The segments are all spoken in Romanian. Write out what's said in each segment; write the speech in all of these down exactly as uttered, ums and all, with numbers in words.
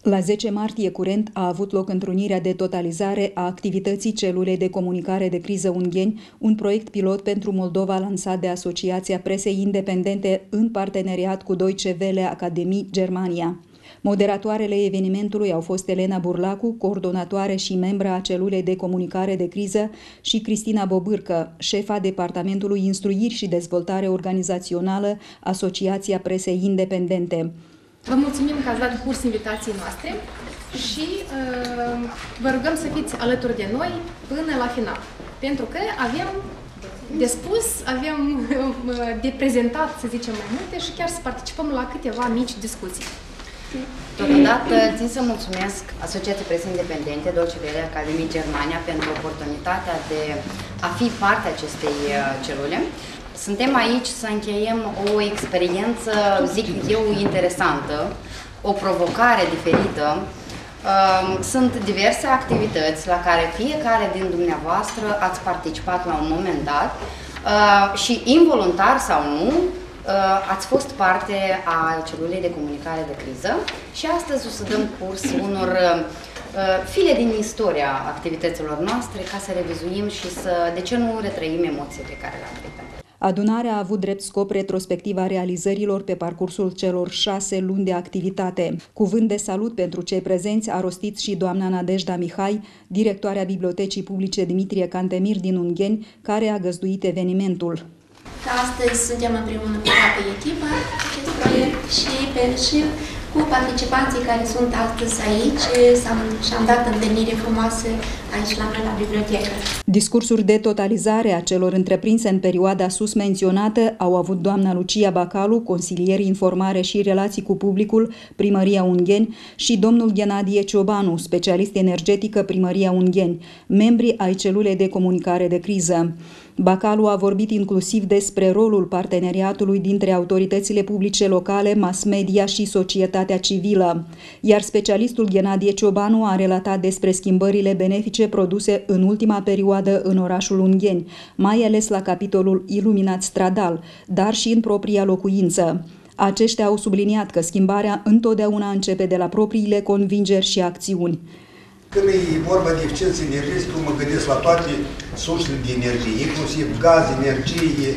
La zece martie curent a avut loc întrunirea de totalizare a activității Celulei de Comunicare de Criză Ungheni, un proiect pilot pentru Moldova lansat de Asociația Presei Independente în parteneriat cu Deutsche Welle Academie Germania. Moderatoarele evenimentului au fost Elena Burlacu, coordonatoare și membra a Celulei de Comunicare de Criză, și Cristina Bobârcă, șefa Departamentului Instruiri și Dezvoltare Organizațională, Asociația Presei Independente. Vă mulțumim că ați dat curs invitației noastre și uh, vă rugăm să fiți alături de noi până la final, pentru că avem de spus, avem uh, de prezentat, să zicem, mai multe și chiar să participăm la câteva mici discuții. Totodată țin să mulțumesc Asociației Presei Independente Deutsche Welle Academie Germania pentru oportunitatea de a fi parte a acestei celule. Suntem aici să încheiem o experiență, zic eu, interesantă, o provocare diferită. Sunt diverse activități la care fiecare din dumneavoastră ați participat la un moment dat și involuntar sau nu, ați fost parte a Celulei de Comunicare de Criză și astăzi o să dăm curs unor file din istoria activităților noastre ca să revizuim și să, de ce nu, retrăim emoțiile pe care le-am trăit. Adunarea a avut drept scop retrospectiva realizărilor pe parcursul celor șase luni de activitate. Cuvânt de salut pentru cei prezenți a rostit și doamna Nadejda Mihai, directoarea Bibliotecii Publice Dimitrie Cantemir din Ungheni, care a găzduit evenimentul. Astăzi suntem împreună cu toată echipa acest proiect și, pe, și cu participanții care sunt astăzi aici și-am dat întâlnire frumoasă aici la noi la bibliotecă. Discursuri de totalizare a celor întreprinse în perioada sus menționată au avut doamna Lucia Bacalu, consilier informare și relații cu publicul, Primăria Ungheni, și domnul Ghenadie Ciobanu, specialist energetică, Primăria Ungheni, membri ai Celulei de Comunicare de Criză. Bacalu a vorbit inclusiv despre rolul parteneriatului dintre autoritățile publice locale, mass media și societatea civilă, iar specialistul Ghenadie Ciobanu a relatat despre schimbările benefice produse în ultima perioadă în orașul Ungheni, mai ales la capitolul iluminat stradal, dar și în propria locuință. Aceștia au subliniat că schimbarea întotdeauna începe de la propriile convingeri și acțiuni. Când e vorba de eficiență energetică, mă gândesc la toate sursele de energie, inclusiv gaz, energie,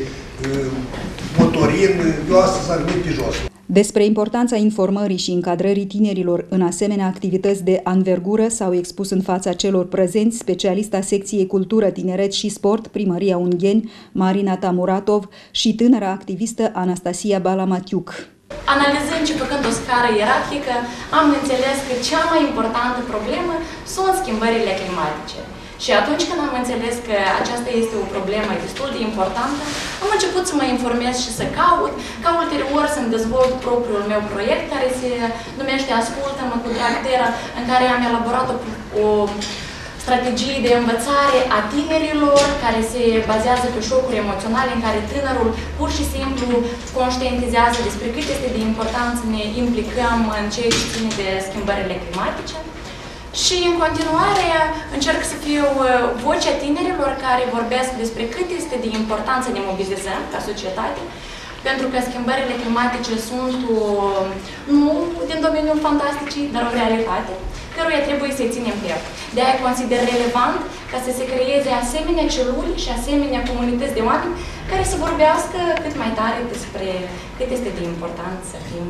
motorin, eu astăzi am venit pe jos. Despre importanța informării și încadrării tinerilor în asemenea activități de anvergură s-au expus în fața celor prezenți specialista secției Cultură, Tineret și Sport, Primăria Ungheni, Marina Tamuratov, și tânăra activistă Anastasia Balamatiuc. Analizând și făcând o scară ierarhică, am înțeles că cea mai importantă problemă sunt schimbările climatice. Și atunci când am înțeles că aceasta este o problemă destul de importantă, am început să mă informez și să caut, ca ulterior să-mi dezvolt propriul meu proiect, care se numește Ascultă-mă cu drag Terra, în care am elaborat o, o strategie de învățare a tinerilor, care se bazează pe șocuri emoționale, în care tânărul pur și simplu conștientizează despre cât este de important să ne implicăm în ceea ce ține de schimbările climatice. Și în continuare încerc să fiu vocea tinerilor care vorbesc despre cât este de important să ne mobilizăm ca societate, pentru că schimbările climatice sunt o, nu din domeniul fantasticii, dar o realitate, căruia trebuie să-i ținem piept. De-aia consider relevant ca să se creeze asemenea celuli și asemenea comunități de oameni care să vorbească cât mai tare despre cât este de important să fim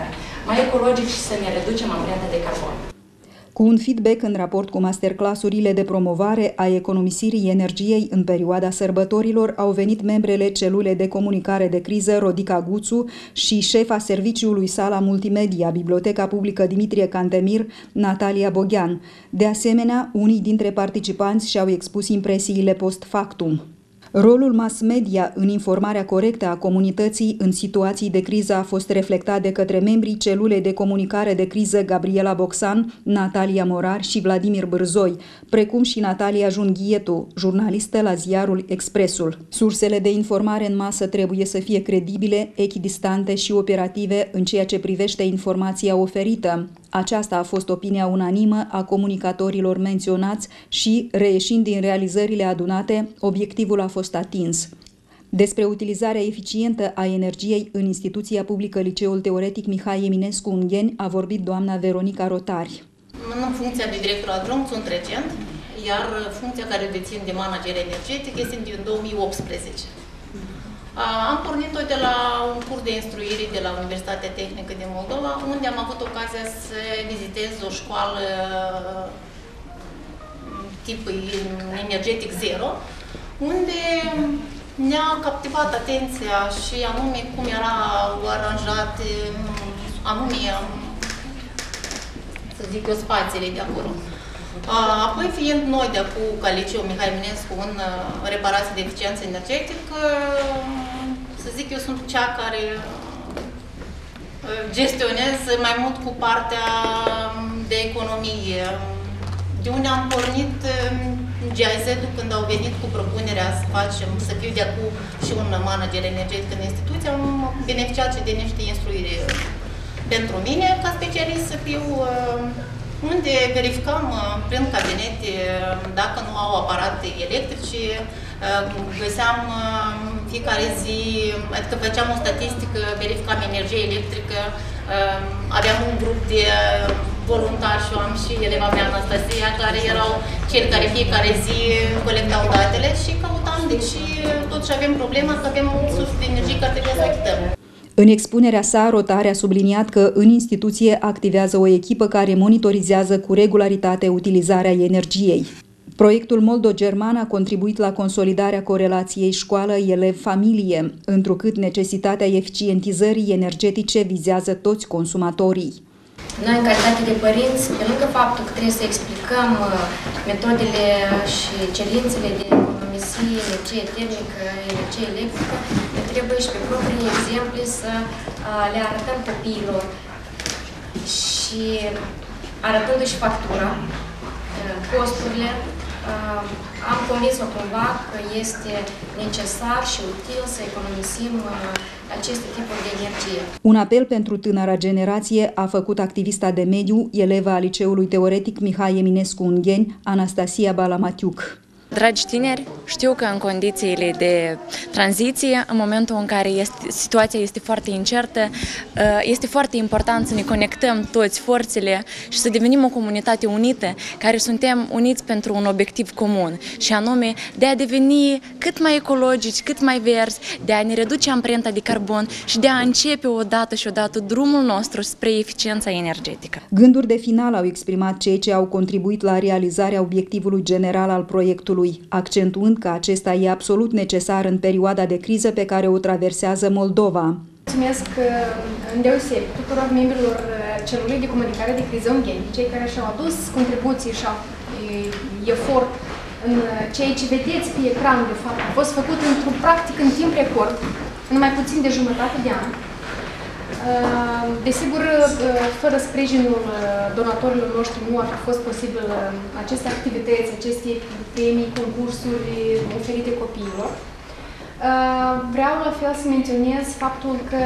mai ecologici și să ne reducem amprenta de carbon. Cu un feedback în raport cu masterclassurile de promovare a economisirii energiei în perioada sărbătorilor, au venit membrele Celulei de Comunicare de Criză Rodica Guțu și șefa serviciului Sala Multimedia, Biblioteca Publică Dimitrie Cantemir, Natalia Boghean. De asemenea, unii dintre participanți și-au expus impresiile post factum. Rolul mass media în informarea corectă a comunității în situații de criză a fost reflectat de către membrii Celulei de Comunicare de Criză Gabriela Boxan, Natalia Morar și Vladimir Bârzoi, precum și Natalia Junghietu, jurnalistă la ziarul Expresul. Sursele de informare în masă trebuie să fie credibile, echidistante și operative în ceea ce privește informația oferită. Aceasta a fost opinia unanimă a comunicatorilor menționați și, reieșind din realizările adunate, obiectivul a fost atins. Despre utilizarea eficientă a energiei în instituția publică Liceul Teoretic Mihai Eminescu Ungheni a vorbit doamna Veronica Rotari. În funcția de director adjunct sunt recent, iar funcția care dețin de manager energetic este din două mii optsprezece. Am pornit-o de la un curs de instruire de la Universitatea Tehnică din Moldova, unde am avut ocazia să vizitez o școală tip energetic zero, unde ne-a captivat atenția și anume cum erau aranjate anume, să zic eu, spațiile de acolo. Apoi, fiind noi de acum, ca liceu Mihai Eminescu, în reparație de eficiență energetică, să zic eu, sunt cea care gestionez mai mult cu partea de economie. De unde am pornit G I Z-ul când au venit cu propunerea să facem, să fiu de acum și un manager energetic în instituție, am beneficiat și de niște instruiri pentru mine, ca specialist să fiu, unde verificam prin cabinete dacă nu au aparate electrice, găseam fiecare zi, adică făceam o statistică, verificam energie electrică, aveam un grup de voluntari și eu am și eleva mea Anastasia, care erau cei care fiecare zi colectau datele și căutam, deci totuși avem problema că avem surse de energie care trebuie să achităm. În expunerea sa, Rotari a subliniat că în instituție activează o echipă care monitorizează cu regularitate utilizarea energiei. Proiectul moldo-german a contribuit la consolidarea corelației școală-elev-familie, întrucât necesitatea eficientizării energetice vizează toți consumatorii. Noi, în calitate de părinți, pe lângă faptul că trebuie să explicăm metodele și cerințele de economisire, energie termică, energie electrică, ne trebuie și pe proprii exemple să le arătăm copiilor și arătându-și factura, costurile, am convins-o cumva că este necesar și util să economisim aceste tipuri de energie. Un apel pentru tânăra generație a făcut activista de mediu, eleva a Liceului Teoretic Mihai Eminescu Ungheni, Anastasia Balamatiuc. Dragi tineri, știu că în condițiile de tranziție, în momentul în care este, situația este foarte incertă, este foarte important să ne conectăm toți forțele și să devenim o comunitate unită, care suntem uniți pentru un obiectiv comun, și anume de a deveni cât mai ecologici, cât mai verzi, de a ne reduce amprenta de carbon și de a începe odată și odată drumul nostru spre eficiența energetică. Gânduri de final au exprimat cei ce au contribuit la realizarea obiectivului general al proiectului, accentuând că acesta e absolut necesar în perioada de criză pe care o traversează Moldova. Mulțumesc îndeosebi tuturor membrilor celulei de comunicare de criză Ungheni, cei care și-au adus contribuții și efort în ceea ce vedeți pe ecran, de fapt, a fost făcut într-un practic în timp record, în mai puțin de jumătate de an. Desigur, fără sprijinul donatorilor noștri nu ar fi fost posibil aceste activități, aceste premii, concursuri oferite copiilor. Vreau la fel să menționez faptul că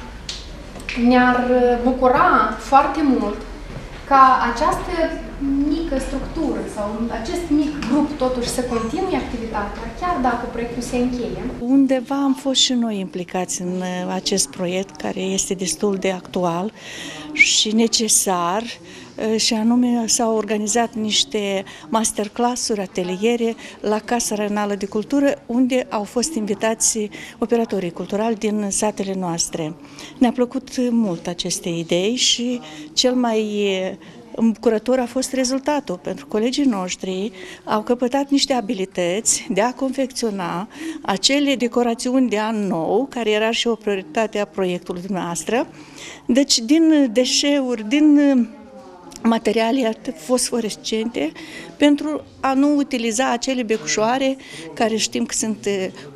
ne-ar bucura foarte mult ca această mică structură sau acest mic grup totuși să continue activitatea, chiar dacă proiectul se încheie. Undeva am fost și noi implicați în acest proiect, care este destul de actual și necesar, și anume s-au organizat niște masterclass-uri, ateliere la Casa Regională de Cultură, unde au fost invitați operatorii culturali din satele noastre. Ne-a plăcut mult aceste idei și cel mai îmbucurător a fost rezultatul, pentru colegii noștri au căpătat niște abilități de a confecționa acele decorațiuni de an nou, care era și o prioritate a proiectului dumneavoastră. Deci, din deșeuri, din materiale fosforescente, pentru a nu utiliza acele becușoare care știm că sunt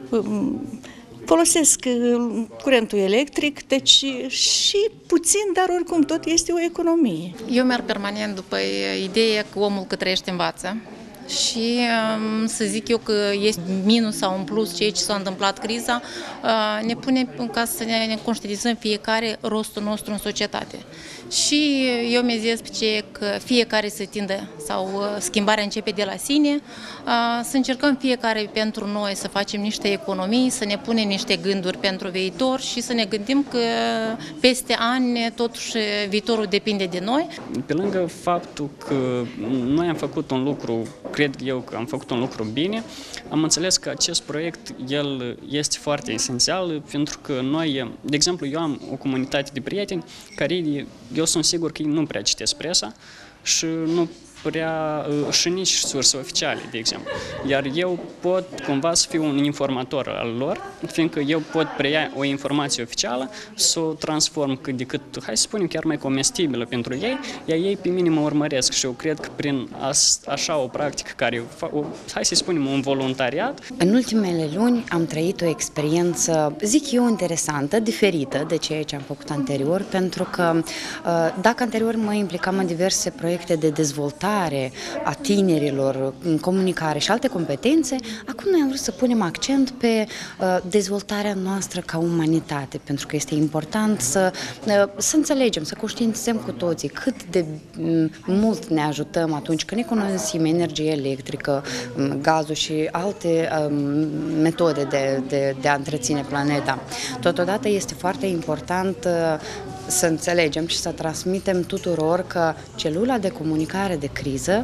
folosesc curentul electric, deci și puțin, dar oricum tot este o economie. Eu merg permanent după ideea că omul că trăiește învață și să zic eu că este minus sau în plus ceea ce s-a întâmplat criza, ne pune ca să ne conștientizăm fiecare rostul nostru în societate. și eu mi-a zis pe ce că fiecare să tindă sau schimbarea începe de la sine, să încercăm fiecare pentru noi să facem niște economii, să ne punem niște gânduri pentru viitor și să ne gândim că peste ani totuși viitorul depinde de noi. Pe lângă faptul că noi am făcut un lucru, cred eu că am făcut un lucru bine, am înțeles că acest proiect el este foarte esențial pentru că noi, de exemplu, eu am o comunitate de prieteni care eu sunt sigur că ei nu prea citesc presa și nu prea, și nici surse oficiale, de exemplu. Iar eu pot cumva să fiu un informator al lor, fiindcă eu pot preia o informație oficială, să o transform cât de cât, hai să spunem, chiar mai comestibilă pentru ei, iar ei pe mine mă urmăresc și eu cred că prin așa o practică care, o, hai să spunem, un voluntariat. În ultimele luni am trăit o experiență, zic eu, interesantă, diferită de ceea ce am făcut anterior, pentru că dacă anterior mă implicam în diverse proiecte de dezvoltare a tinerilor, în comunicare și alte competențe, acum noi am vrut să punem accent pe uh, dezvoltarea noastră ca umanitate, pentru că este important să, uh, să înțelegem, să conștientizăm cu toții cât de um, mult ne ajutăm atunci când economisim energie electrică, um, gazul și alte um, metode de, de, de a întreține planeta. Totodată este foarte important uh, să înțelegem și să transmitem tuturor că celula de comunicare de criză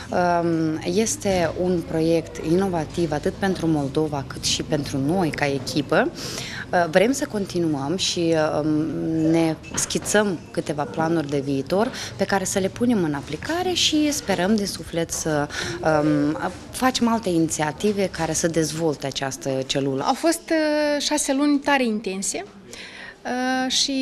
este un proiect inovativ atât pentru Moldova cât și pentru noi ca echipă. Vrem să continuăm și ne schițăm câteva planuri de viitor pe care să le punem în aplicare și sperăm de suflet să facem alte inițiative care să dezvolte această celulă. Au fost șase luni tare intense. Uh, și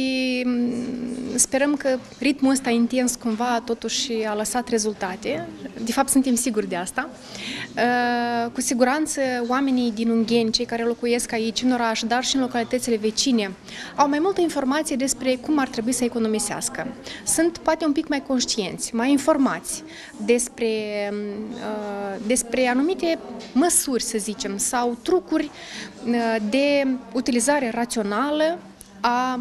sperăm că ritmul ăsta intens cumva totuși a lăsat rezultate. De fapt, suntem siguri de asta. Uh, cu siguranță, oamenii din Ungheni, cei care locuiesc aici în oraș, dar și în localitățile vecine, au mai multă informație despre cum ar trebui să economisească. Sunt poate un pic mai conștienți, mai informați despre, uh, despre anumite măsuri, să zicem, sau trucuri uh, de utilizare rațională A,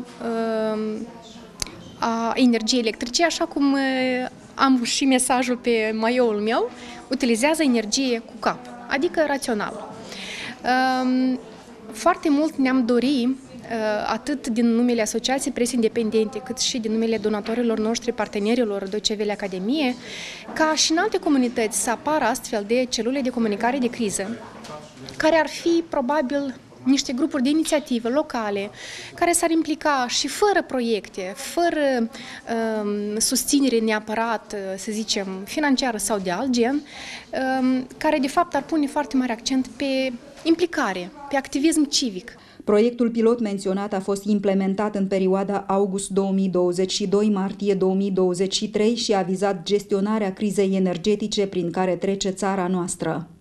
a energiei electrice, așa cum am și mesajul pe maioul meu, utilizează energie cu cap, adică rațional. Foarte mult ne-am dorit, atât din numele Asociației Presei Independente, cât și din numele donatorilor noștri, partenerilor Deutsche Welle Academie, ca și în alte comunități să apară astfel de celule de comunicare de criză, care ar fi probabil niște grupuri de inițiativă locale care s-ar implica și fără proiecte, fără um, susținere neapărat, să zicem, financiară sau de alt gen, um, care de fapt ar pune foarte mare accent pe implicare, pe activism civic. Proiectul pilot menționat a fost implementat în perioada august două mii douăzeci și doi - martie două mii douăzeci și trei și a vizat gestionarea crizei energetice prin care trece țara noastră.